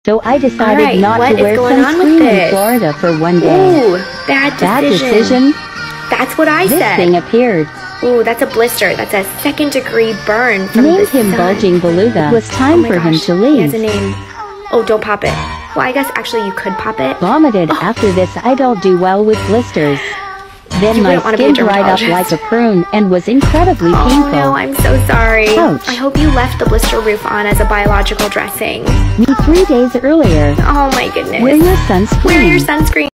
So I decided not to wear sunscreen in Florida for one day. Ooh, bad decision. That's what I said. This thing appeared. Ooh, that's a blister. That's a second-degree burn from the Named him sun. Bulging Beluga. It was time for him to leave. He has a name. Oh, don't pop it. Well, I guess actually you could pop it. Vomited. After this, I don't do well with blisters. Then my skin dried up like a prune and was incredibly painful. Oh no, I'm so sorry. Ouch. I hope you left the blister roof on as a biological dressing. Me 3 days earlier. Oh my goodness. Wear your sunscreen. Wear your sunscreen.